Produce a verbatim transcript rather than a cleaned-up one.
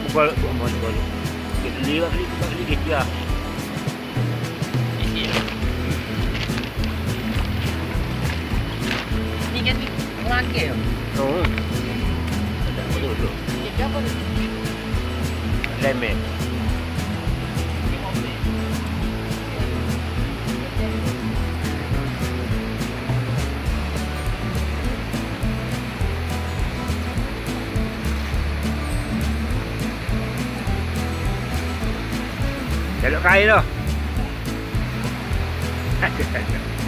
Buat buat buat buat. Kita lihat beli kita beli kita. Ni kan ni melangkah. Oh. Ada betul betul. Ni apa ni? Lemon. Jaluk kain tu.